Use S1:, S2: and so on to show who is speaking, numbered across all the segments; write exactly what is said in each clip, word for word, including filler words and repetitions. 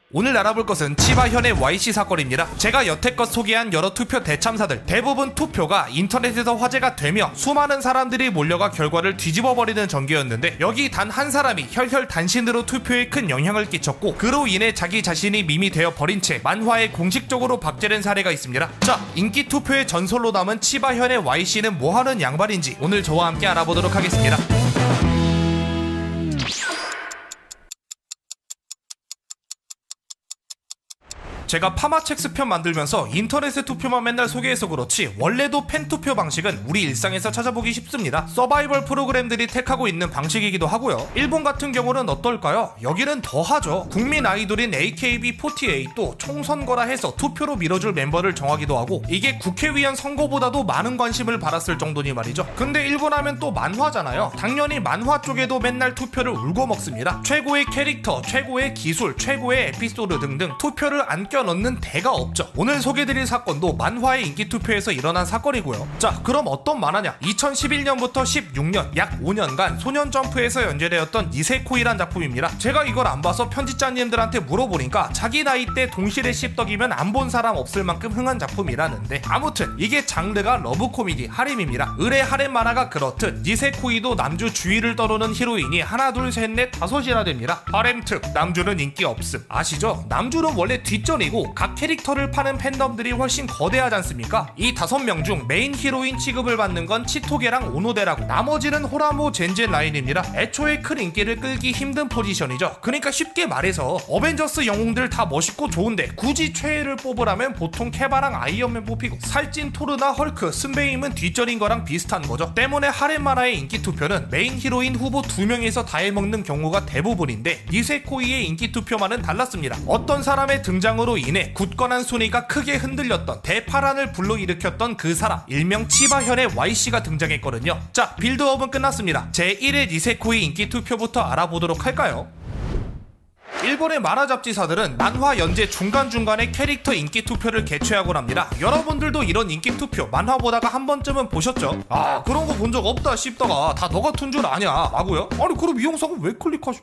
S1: 오늘 알아볼 것은 치바현의 와이씨 사건입니다. 제가 여태껏 소개한 여러 투표 대참사들 대부분 투표가 인터넷에서 화제가 되며 수많은 사람들이 몰려가 결과를 뒤집어버리는 전개였는데 여기 단 한 사람이 혈혈단신으로 투표에 큰 영향을 끼쳤고 그로 인해 자기 자신이 밈이 되어 버린 채 만화에 공식적으로 박제된 사례가 있습니다. 자, 인기 투표의 전설로 남은 치바현의 와이씨는 뭐하는 양반인지 오늘 저와 함께 알아보도록 하겠습니다. 제가 파마첵스 편 만들면서 인터넷의 투표만 맨날 소개해서 그렇지 원래도 팬투표 방식은 우리 일상에서 찾아보기 쉽습니다. 서바이벌 프로그램들이 택하고 있는 방식이기도 하고요. 일본 같은 경우는 어떨까요? 여기는 더하죠. 국민 아이돌인 에이케이비 포티에잇도 총선거라 해서 투표로 밀어줄 멤버를 정하기도 하고 이게 국회의원 선거보다도 많은 관심을 받았을 정도니 말이죠. 근데 일본 하면 또 만화잖아요. 당연히 만화 쪽에도 맨날 투표를 울고 먹습니다. 최고의 캐릭터, 최고의 기술, 최고의 에피소드 등등 투표를 안 껴 넣는 대가 없죠. 오늘 소개드릴 사건도 만화의 인기 투표에서 일어난 사건이고요. 자, 그럼 어떤 만화냐? 이천십일 년부터 십육 년, 약 오 년간 소년점프에서 연재되었던 니세코이란 작품입니다. 제가 이걸 안 봐서 편집자님들한테 물어보니까 자기 나이 때 동실의 씹덕이면 안 본 사람 없을 만큼 흥한 작품이라는데 아무튼 이게 장르가 러브 코미디 하렘입니다. 의뢰 하렘 만화가 그렇듯 니세코이도 남주 주위를 떠도는 히로인이 하나 둘 셋 넷 다섯이나 됩니다. 하렘 특 남주는 인기 없음. 아시죠? 남주는 원래 뒷전이 각 캐릭터를 파는 팬덤들이 훨씬 거대하지 않습니까? 이 다섯 명 중 메인 히로인 취급을 받는 건 치토게랑 오노데라고 나머지는 호라모 젠젠 라인입니다. 애초에 큰 인기를 끌기 힘든 포지션이죠. 그러니까 쉽게 말해서 어벤져스 영웅들 다 멋있고 좋은데 굳이 최애를 뽑으라면 보통 케바랑 아이언맨 뽑히고 살찐 토르나 헐크, 스베임은 뒷전인 거랑 비슷한 거죠. 때문에 하렘 만화의 인기 투표는 메인 히로인 후보 두 명에서 다 해먹는 경우가 대부분인데 니세코이의 인기 투표만은 달랐습니다. 어떤 사람의 등장으로 인해 굳건한 순위가 크게 흔들렸던 대파란을 불러일으켰던 그 사람 일명 치바현의 와이씨가 등장했거든요. 자, 빌드업은 끝났습니다. 제일 회 니세코이 인기 투표부터 알아보도록 할까요? 일본의 만화 잡지사들은 만화 연재 중간중간에 캐릭터 인기 투표를 개최하곤 합니다. 여러분들도 이런 인기 투표 만화 보다가 한 번쯤은 보셨죠? 아, 그런 거 본 적 없다 씹다가 다 너 같은 줄 아냐 라고요? 아니 그럼 이 영상은 왜 클릭하시...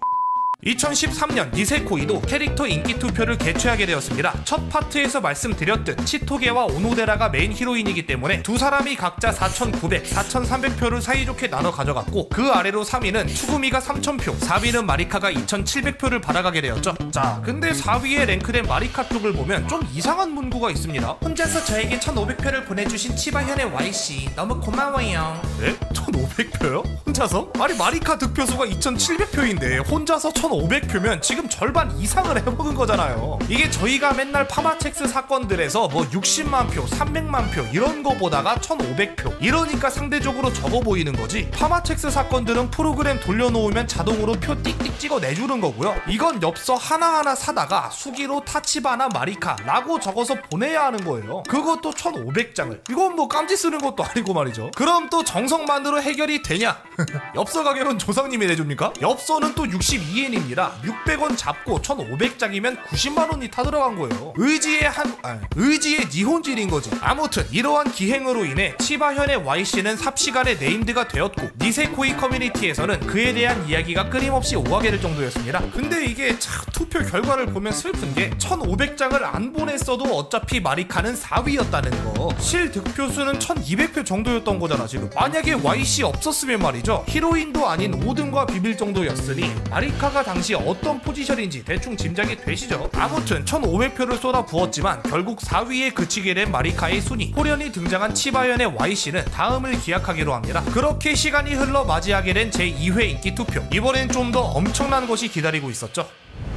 S1: 이천십삼 년 니세코이도 캐릭터 인기 투표를 개최하게 되었습니다. 첫 파트에서 말씀드렸듯 치토게와 오노데라가 메인 히로인이기 때문에 두 사람이 각자 사천구백, 사천삼백 표를 사이좋게 나눠 가져갔고 그 아래로 삼 위는 추구미가 삼천 표, 사 위는 마리카가 이천칠백 표를 받아가게 되었죠. 자, 근데 사 위에 랭크된 마리카 쪽을 보면 좀 이상한 문구가 있습니다. 혼자서 저에게 천오백 표를 보내주신 치바현의 와이씨 너무 고마워요. 네? 천오백 표요? 혼자서? 아니 마리카 득표수가 이천칠백 표인데 혼자서 천오백 표면 지금 절반 이상을 해먹은 거잖아요. 이게 저희가 맨날 파마첵스 사건들에서 뭐 육십만 표, 삼백만 표 이런 거 보다가 천오백 표 이러니까 상대적으로 적어 보이는 거지. 파마첵스 사건들은 프로그램 돌려놓으면 자동으로 표 띡띡 찍어 내주는 거고요. 이건 엽서 하나하나 사다가 수기로 타치바나 마리카 라고 적어서 보내야 하는 거예요. 그것도 천오백 장을. 이건 뭐 깜지 쓰는 것도 아니고 말이죠. 그럼 또 정성만으로 해결이 되냐? 엽서 가격은 조상님이 내줍니까? 엽서는 또 육십이 엔 입니다. 육백 원 잡고 천오백 장이면 구십만 원이 타 들어간 거예요. 의지의 한 아, 의지의 니혼질인 거지. 아무튼 이러한 기행으로 인해 치바현의 와이씨는 삽시간에 네임드가 되었고 니세코이 커뮤니티에서는 그에 대한 이야기가 끊임없이 오가게 될 정도였습니다. 근데 이게 참 투표 결과를 보면 슬픈 게 천오백 장을 안 보냈어도 어차피 마리카는 사 위였다는 거. 실 득표수는 천이백 표 정도였던 거잖아 지금. 만약에 와이씨 없었으면 말이죠. 히로인도 아닌 오 등과 비빌 정도였으니 마리카가 당시 어떤 포지션인지 대충 짐작이 되시죠? 아무튼 천오백 표를 쏟아 부었지만 결국 사 위에 그치게 된 마리카의 순위. 호련히 등장한 치바현의 와이씨는 다음을 기약하기로 합니다. 그렇게 시간이 흘러 맞이하게 된 제이 회 인기 투표. 이번엔 좀 더 엄청난 것이 기다리고 있었죠.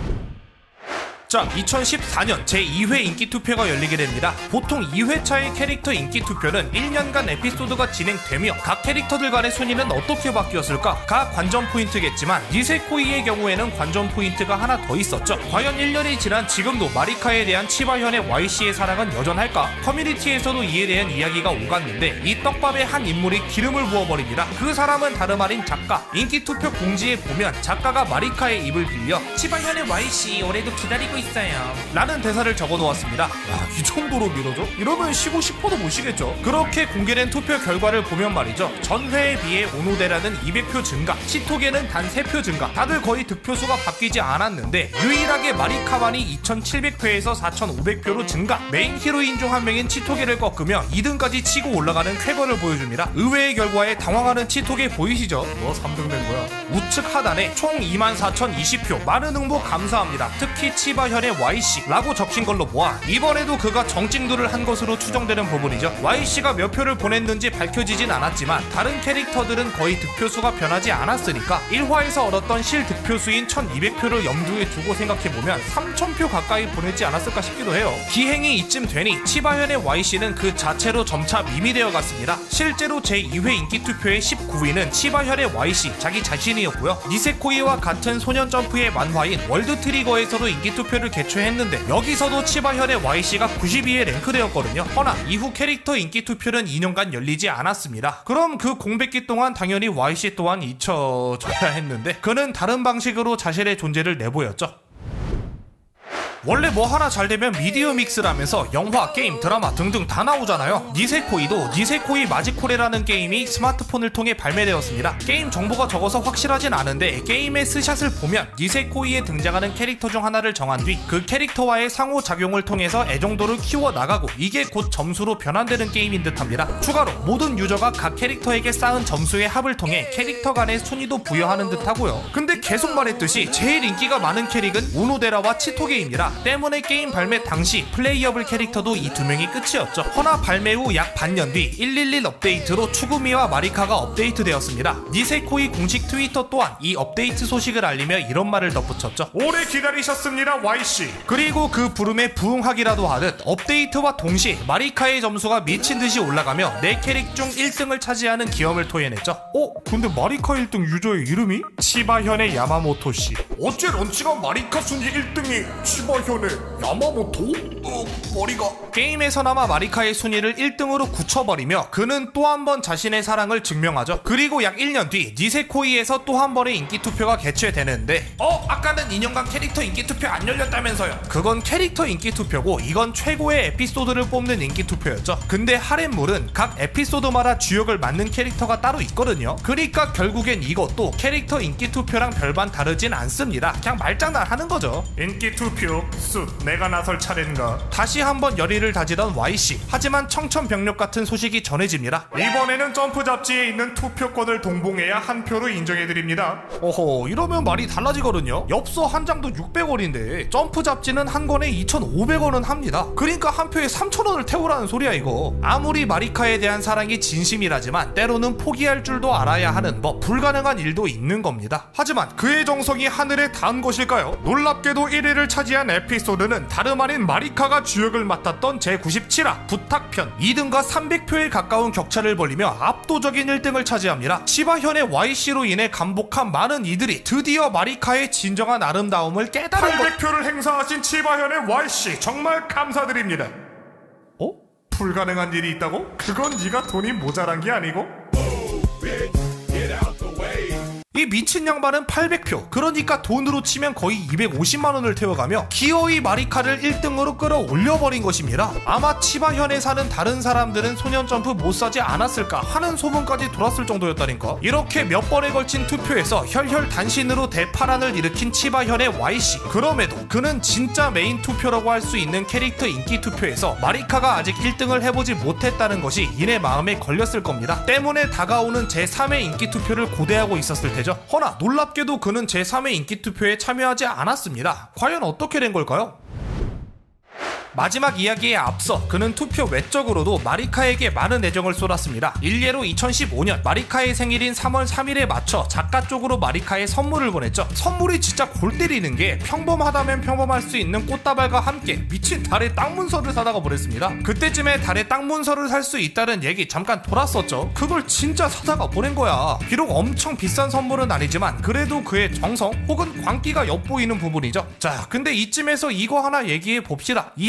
S1: 자, 이천십사 년 제이 회 인기 투표가 열리게 됩니다. 보통 이 회차의 캐릭터 인기 투표는 일 년간 에피소드가 진행되며 각 캐릭터들 간의 순위는 어떻게 바뀌었을까?가 관전 포인트겠지만 니세코이의 경우에는 관전 포인트가 하나 더 있었죠. 과연 일 년이 지난 지금도 마리카에 대한 치바현의 와이씨의 사랑은 여전할까? 커뮤니티에서도 이에 대한 이야기가 오갔는데 이 떡밥에 한 인물이 기름을 부어버립니다. 그 사람은 다름 아닌 작가. 인기 투표 공지에 보면 작가가 마리카의 입을 빌려 치바현의 와이씨 올해도 기다리고 있어요 라는 대사를 적어놓았습니다. 야, 이 정도로 밀어줘? 이러면 쉬고 싶어도 못 쉬겠죠. 그렇게 공개된 투표 결과를 보면 말이죠, 전회에 비해 오노데라는 이백 표 증가, 치토게는 단 세 표 증가, 다들 거의 득표수가 바뀌지 않았는데 유일하게 마리카만이 이천칠백 표에서 사천오백 표로 증가, 메인 히로인 중 한 명인 치토게를 꺾으며 이 등까지 치고 올라가는 쾌거를 보여줍니다. 의외의 결과에 당황하는 치토게 보이시죠? 뭐 삼 등 된 거야? 우측 하단에 총 이만 사천이십 표, 많은 응모 감사합니다, 특히 치바현의 와이씨 라고 적힌 걸로 보아 이번에도 그가 정찡두를 한 것으로 추정되는 부분이죠. 와이씨가 몇 표를 보냈는지 밝혀지진 않았지만 다른 캐릭터들은 거의 득표수가 변하지 않았으니까 일 화에서 얻었던 실 득표수인 천이백 표를 염두에 두고 생각해보면 삼천 표 가까이 보냈지 않았을까 싶기도 해요. 기행이 이쯤 되니 치바현의 와이씨는 그 자체로 점차 밈이 되어갔습니다. 실제로 제이 회 인기투표의 십구 위는 치바현의 와이씨 자기 자신이었고요. 니세코이와 같은 소년점프의 만화인 월드트리거에서도 인기투표를 개최했는데 여기서도 치바현의 와이씨가 구십이 위에 랭크되었거든요. 허나 이후 캐릭터 인기투표는 이 년간 열리지 않았습니다. 그럼 그 공백기 동안 당연히 와이씨 또한 잊혀져야 했는데 그는 다른 방식으로 자신의 존재를 내보였죠. 원래 뭐 하나 잘 되면 미디어 믹스라면서 영화, 게임, 드라마 등등 다 나오잖아요. 니세코이도 니세코이 마지코레라는 게임이 스마트폰을 통해 발매되었습니다. 게임 정보가 적어서 확실하진 않은데 게임의 스샷을 보면 니세코이에 등장하는 캐릭터 중 하나를 정한 뒤 그 캐릭터와의 상호작용을 통해서 애정도를 키워나가고 이게 곧 점수로 변환되는 게임인 듯합니다. 추가로 모든 유저가 각 캐릭터에게 쌓은 점수의 합을 통해 캐릭터 간의 순위도 부여하는 듯하고요. 근데 계속 말했듯이 제일 인기가 많은 캐릭은 오노데라와 치토게입니다. 때문에 게임 발매 당시 플레이어블 캐릭터도 이 두 명이 끝이었죠. 허나 발매 후 약 반년 뒤 백십일 업데이트로 추구미와 마리카가 업데이트되었습니다. 니세코이 공식 트위터 또한 이 업데이트 소식을 알리며 이런 말을 덧붙였죠. 오래 기다리셨습니다 와이씨. 그리고 그 부름에 부응하기라도 하듯 업데이트와 동시에 마리카의 점수가 미친듯이 올라가며 내 캐릭 중 일 등을 차지하는 기염을 토해냈죠. 어? 근데 마리카 일 등 유저의 이름이? 치바현의 야마모토씨. 어째 런치가 마리카 순위 일 등이 치바현의 야마모토? 어, 머리가... 게임에서나마 마리카의 순위를 일 등으로 굳혀버리며 그는 또 한 번 자신의 사랑을 증명하죠. 그리고 약 일 년 뒤 니세코이에서 또 한 번의 인기투표가 개최되는데 어? 아까는 이 년간 캐릭터 인기투표 안 열렸다면서요. 그건 캐릭터 인기투표고 이건 최고의 에피소드를 뽑는 인기투표였죠. 근데 하렘물은 각 에피소드마다 주역을 맡는 캐릭터가 따로 있거든요. 그러니까 결국엔 이것도 캐릭터 인기투표랑 별반 다르진 않습니다. 그냥 말장난 하는 거죠. 인기투표 숫 내가 나설 차례인가. 다시 한번 열의를 다지던 와이씨. 하지만 청천벽력 같은 소식이 전해집니다. 이번에는 점프 잡지에 있는 투표권을 동봉해야 한 표로 인정해드립니다. 어허, 이러면 말이 달라지거든요. 엽서 한 장도 육백 원인데 점프 잡지는 한 권에 이천오백 원은 합니다. 그러니까 한 표에 삼천 원을 태우라는 소리야 이거. 아무리 마리카에 대한 사랑이 진심이라지만 때로는 포기할 줄도 알아야 하는 뭐 불가능한 일도 있는 겁니다. 하지만 그의 정성이 하늘에 닿은 것일까요? 놀랍게도 일 위를 차지한 에피소드는 다름 아닌 마리카가 주역을 맡았던 제구십칠 화 부탁편. 이 등과 삼백 표에 가까운 격차를 벌리며 압도적인 일 등을 차지합니다. 치바현의 와이씨로 인해 감복한 많은 이들이 드디어 마리카의 진정한 아름다움을 깨달은 팔백 표를 행사하신 치바현의 와이씨 정말 감사드립니다. 어? 불가능한 일이 있다고? 그건 네가 돈이 모자란 게 아니고? 이 미친 양반은 팔백 표, 그러니까 돈으로 치면 거의 이백오십만 원을 태워가며 기어이 마리카를 일 등으로 끌어올려버린 것입니다. 아마 치바현에 사는 다른 사람들은 소년점프 못 사지 않았을까 하는 소문까지 돌았을 정도였다니까. 이렇게 몇 번에 걸친 투표에서 혈혈단신으로 대파란을 일으킨 치바현의 와이씨. 그럼에도 그는 진짜 메인 투표라고 할 수 있는 캐릭터 인기 투표에서 마리카가 아직 일 등을 해보지 못했다는 것이 이내 마음에 걸렸을 겁니다. 때문에 다가오는 제삼 회 인기 투표를 고대하고 있었을 테죠. 허나 놀랍게도 그는 제삼 회 인기투표에 참여하지 않았습니다. 과연 어떻게 된 걸까요? 마지막 이야기에 앞서 그는 투표 외적으로도 마리카에게 많은 애정을 쏟았습니다. 일례로 이천십오 년 마리카의 생일인 삼월 삼일에 맞춰 작가 쪽으로 마리카에 선물을 보냈죠. 선물이 진짜 골 때리는 게 평범하다면 평범할 수 있는 꽃다발과 함께 미친 달의 땅 문서를 사다가 보냈습니다. 그때쯤에 달의 땅 문서를 살 수 있다는 얘기 잠깐 돌았었죠. 그걸 진짜 사다가 보낸 거야. 비록 엄청 비싼 선물은 아니지만 그래도 그의 정성 혹은 광기가 엿보이는 부분이죠. 자, 근데 이쯤에서 이거 하나 얘기해 봅시다. 이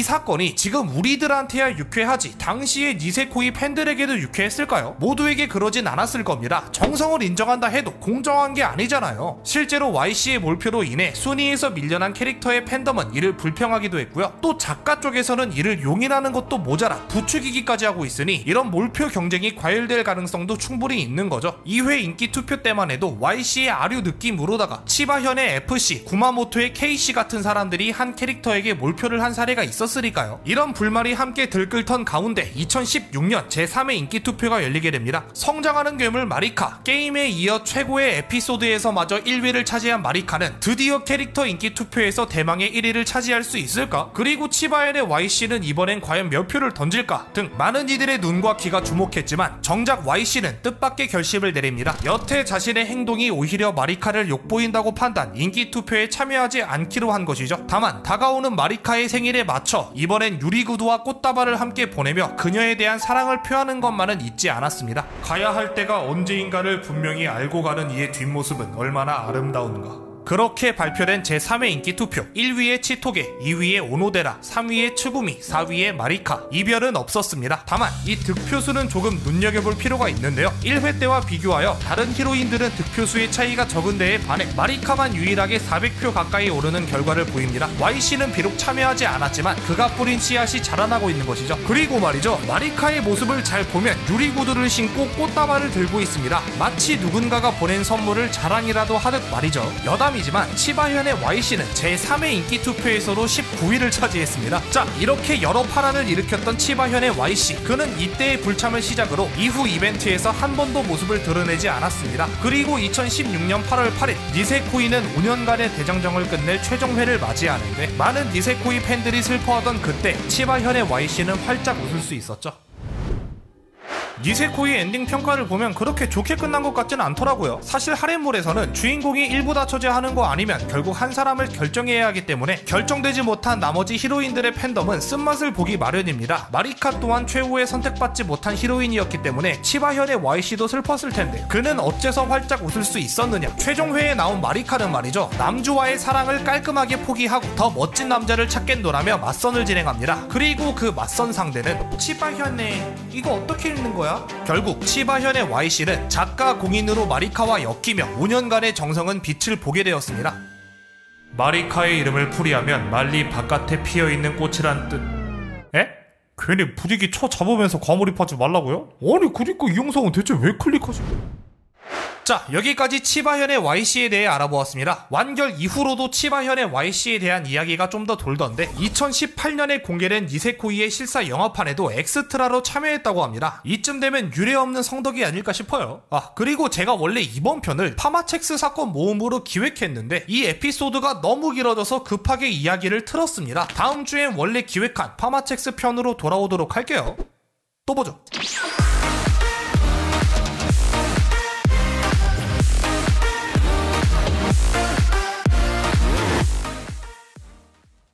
S1: 사건이 지금 우리들한테야 유쾌하지 당시에 니세코이 팬들에게도 유쾌했을까요? 모두에게 그러진 않았을 겁니다. 정성을 인정한다 해도 공정한 게 아니잖아요. 실제로 와이씨의 몰표로 인해 순위에서 밀려난 캐릭터의 팬덤은 이를 불평하기도 했고요. 또 작가 쪽에서는 이를 용인하는 것도 모자라 부추기기까지 하고 있으니 이런 몰표 경쟁이 과열될 가능성도 충분히 있는 거죠. 이 회 인기 투표 때만 해도 와이씨의 아류 느낌으로다가 치바현의 에프씨, 구마모토의 케이씨 같은 사람들이 한 캐릭터에게 몰표를 한 사례가 있었으니까요. 이런 불만이 함께 들끓던 가운데 이천십육 년 제삼 회 인기 투표가 열리게 됩니다. 성장하는 괴물 마리카, 게임에 이어 최고의 에피소드에서마저 일 위를 차지한 마리카는 드디어 캐릭터 인기 투표에서 대망의 일 위를 차지할 수 있을까? 그리고 치바현의 와이씨는 이번엔 과연 몇 표를 던질까? 등 많은 이들의 눈과 귀가 주목했지만 정작 와이씨는 뜻밖의 결심을 내립니다. 여태 자신의 행동이 오히려 마리카를 욕보인다고 판단, 인기 투표에 참여하지 않기로 한 것이죠. 다만 다가오는 마리카의 생일에 맞춰 이번엔 유리구두와 꽃다발을 함께 보내며 그녀에 대한 사랑을 표하는 것만은 잊지 않았습니다. 가야 할 때가 언제인가를 분명히 알고 가는 이의 뒷모습은 얼마나 아름다운가. 그렇게 발표된 제삼 회 인기 투표 일 위에 치토게, 이 위에 오노데라, 삼 위에 츠구미, 사 위에 마리카. 이별은 없었습니다. 다만 이 득표수는 조금 눈여겨볼 필요가 있는데요. 일 회 때와 비교하여 다른 히로인들은 득표수의 차이가 적은 데에 반해 마리카만 유일하게 사백 표 가까이 오르는 결과를 보입니다. 와이씨는 비록 참여하지 않았지만 그가 뿌린 씨앗이 자라나고 있는 것이죠. 그리고 말이죠, 마리카의 모습을 잘 보면 유리구두를 신고 꽃다발을 들고 있습니다. 마치 누군가가 보낸 선물을 자랑이라도 하듯 말이죠. 여담이 지만 치바현의 와이씨는 제삼 회 인기 투표에서도 십구 위를 차지했습니다. 자, 이렇게 여러 파란을 일으켰던 치바현의 와이씨, 그는 이때의 불참을 시작으로 이후 이벤트에서 한 번도 모습을 드러내지 않았습니다. 그리고 이천십육 년 팔월 팔일 니세코이는 오 년간의 대장정을 끝낼 최종회를 맞이하는데 많은 니세코이 팬들이 슬퍼하던 그때 치바현의 와이씨는 활짝 웃을 수 있었죠. 니세코이 엔딩 평가를 보면 그렇게 좋게 끝난 것 같지는 않더라고요. 사실 하렘몰에서는 주인공이 일부 다 처제하는 거 아니면 결국 한 사람을 결정해야 하기 때문에 결정되지 못한 나머지 히로인들의 팬덤은 쓴맛을 보기 마련입니다. 마리카 또한 최후에 선택받지 못한 히로인이었기 때문에 치바현의 와이씨도 슬펐을 텐데 그는 어째서 활짝 웃을 수 있었느냐. 최종회에 나온 마리카는 말이죠, 남주와의 사랑을 깔끔하게 포기하고 더 멋진 남자를 찾겠노라며 맞선을 진행합니다. 그리고 그 맞선 상대는 치바현의 이거 어떻게 읽는 거야? 결국 치바현의 와이씨는 작가 공인으로 마리카와 엮이며 오 년간의 정성은 빛을 보게 되었습니다. 마리카의 이름을 풀이하면 말리 바깥에 피어있는 꽃이란 뜻. 에? 괜히 분위기 쳐 잡으면서 과몰입하지 말라고요? 아니 그니까 이 영상은 대체 왜 클릭하지? 자, 여기까지 치바현의 와이씨에 대해 알아보았습니다. 완결 이후로도 치바현의 와이씨에 대한 이야기가 좀 더 돌던데 이천십팔 년에 공개된 니세코이의 실사 영화판에도 엑스트라로 참여했다고 합니다. 이쯤 되면 유례없는 성덕이 아닐까 싶어요. 아, 그리고 제가 원래 이번 편을 파마첵스 사건 모음으로 기획했는데 이 에피소드가 너무 길어져서 급하게 이야기를 틀었습니다. 다음 주엔 원래 기획한 파마첵스 편으로 돌아오도록 할게요. 또 보죠.